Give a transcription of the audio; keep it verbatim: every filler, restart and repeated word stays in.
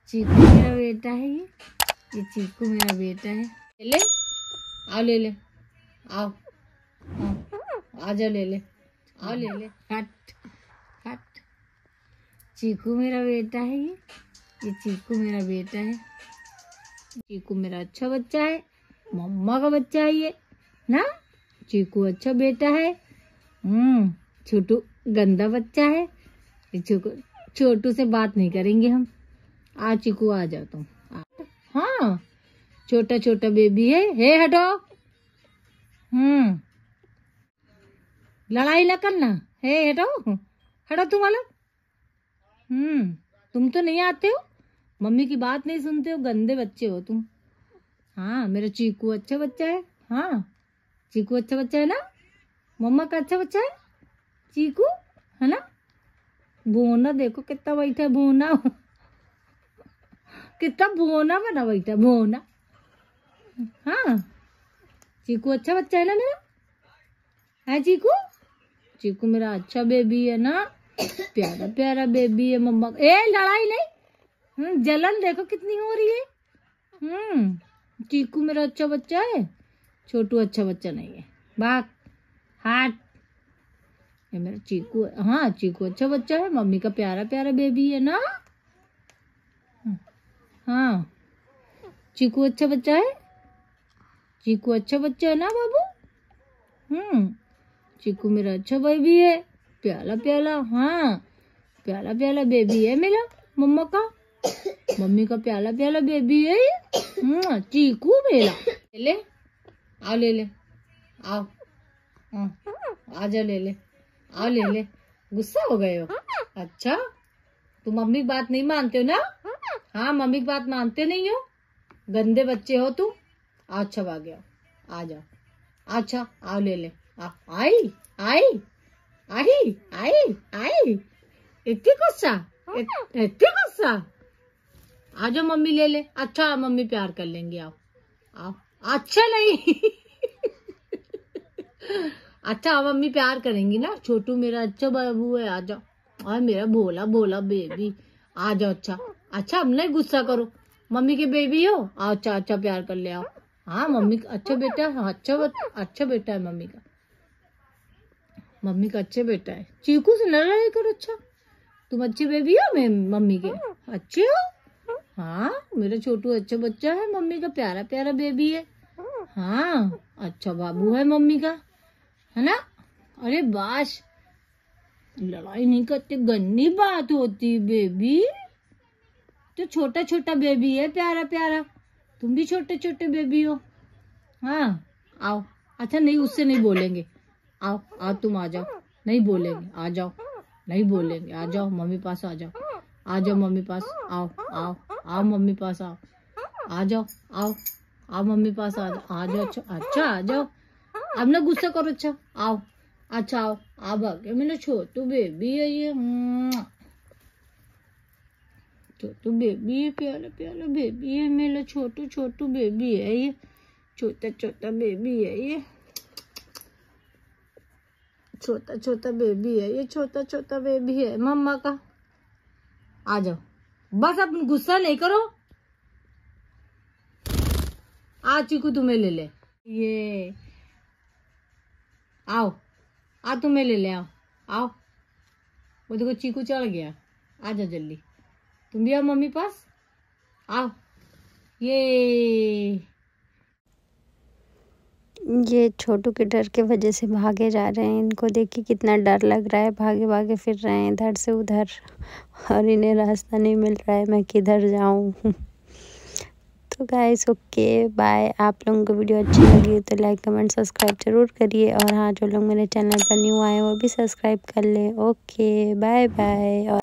चीकू मेरा बेटा है ये ये चीकू मेरा बेटा है। ले ले आओ, ले ले आओ, आ जाओ, ले ले आओ, ले ले। हट हट। चीकू मेरा बेटा है ये ये चीकू मेरा बेटा है। चीकू मेरा अच्छा बच्चा है, मम्मा का बच्चा है ये ना। चीकू अच्छा बेटा है। हम्म छोटू गंदा बच्चा है। चीकू छोटू से बात नहीं करेंगे हम। आ चीकू आ जाओ तुम। हाँ छोटा छोटा बेबी है। हे हटो। हम्म लड़ाई ना करना। हे हटो हटो तुम वाला। हम्म तुम तो नहीं आते हो, मम्मी की बात नहीं सुनते हो, गंदे बच्चे हो तुम। हाँ मेरा चीकू अच्छा बच्चा है। हाँ चीकू अच्छा बच्चा है ना, मम्मा का अच्छा बच्चा है चीकू, है ना। भोना देखो कितना बैठा है, भोना कितना भोना बना बैठा है, भोना। हाँ चीकू अच्छा बच्चा है ना मेरा, है चीकू। चीकू मेरा अच्छा बेबी है ना, प्यारा प्यारा बेबी है मम्मा। ए लड़ाई नहीं। हम्म जलन देखो कितनी हो रही है। हम्म चीकू मेरा अच्छा बच्चा है, छोटू अच्छा बच्चा नहीं है। भाग हाथ। ये मेरा चीकू है। हाँ चीकू अच्छा बच्चा है, मम्मी का प्यारा प्यारा बेबी है ना। हाँ चीकू अच्छा बच्चा है, चीकू अच्छा बच्चा है ना बाबू। हम्म चीकू मेरा अच्छा बेबी है, प्याला प्याला। हाँ प्याला प्याला बेबी है मेरा, मम्मा का मम्मी का प्याला प्याला बेबी है ये चीकू मेरा। ले ले आओ, ले ले आओ, आ जाओ, ले ले आओ, ले ले। गुस्सा हो गए हो? अच्छा तुम मम्मी की बात नहीं मानते हो ना। हाँ मम्मी की बात मानते नहीं हो, गंदे बच्चे हो तुम। अच्छा भाग आओ, आ जाओ। अच्छा आओ, ले ले आ, आई आई आई आई आई। इतनी गुस्सा, इतनी गुस्सा। आ जाओ मम्मी ले ले। अच्छा मम्मी प्यार कर लेंगे, आओ आओ। अच्छा नहीं अच्छा मम्मी प्यार करेंगी ना। छोटू मेरा अच्छा बाबू है, आ जाओ। और मेरा भोला भोला बेबी, आ जाओ। अच्छा अच्छा अब नहीं गुस्सा करो, मम्मी के बेबी हो। आओ अच्छा अच्छा प्यार कर ले आओ। हाँ मम्मी का अच्छा बेटा है, अच्छा अच्छा बेटा है मम्मी का, मम्मी का अच्छे बेटा है। चीकू से न लड़ाई करो। अच्छा तुम अच्छे बेबी हो, मैं मम्मी के अच्छे हो। हाँ मेरा छोटू अच्छा बच्चा है, मम्मी का प्यारा प्यारा बेबी है। हाँ अच्छा बाबू है मम्मी का, है ना। अरे बाश लड़ाई नहीं करते, गंदी बात होती बेबी। तो छोटा छोटा बेबी है, प्यारा प्यारा। तुम भी छोटे छोटे बेबी हो। हाँ आओ। अच्छा नहीं उससे नहीं बोलेंगे। आओ आओ तुम आ जाओ, नहीं बोलेंगे, आ जाओ। नहीं बोलेंगे, आ जाओ मम्मी पास, आ जाओ। आ जाओ मम्मी पास, आओ आओ आओ मम्मी पास आओ। आ जाओ आओ आओ मम्मी पास आ जाओ। आ जाओ अच्छा अच्छा आ जाओ। अब ना गुस्सा करो। अच्छा आओ। अच्छा आओ आ भागे। मेरा छोटू बेबी है ये, छोटू बेबी है, प्याला प्याला बेबी है मेरा, छोटू छोटू बेबी है ये, छोटा छोटा बेबी है ये, छोटा छोटा बेबी है ये, छोटा छोटा बेबी है मम्मा का। आ जाओ बस, अब गुस्सा नहीं करो। आ चीकू तुम्हें ले ले, ये आओ। आ तुम्हें ले ले, आओ आओ। वो देखो चीकू चढ़ गया। आ जाओ जल्दी, तुम भी आओ मम्मी पास, आओ। ये ये छोटू के डर के वजह से भागे जा रहे हैं। इनको देखिए कितना डर लग रहा है, भागे भागे फिर रहे हैं इधर से उधर, और इन्हें रास्ता नहीं मिल रहा है मैं किधर जाऊं। तो गाइस ओके बाय। आप लोगों को वीडियो अच्छी लगी तो लाइक कमेंट सब्सक्राइब जरूर करिए, और हाँ जो लोग मेरे चैनल पर न्यू आए वो भी सब्सक्राइब कर लें। Okay bye bye. और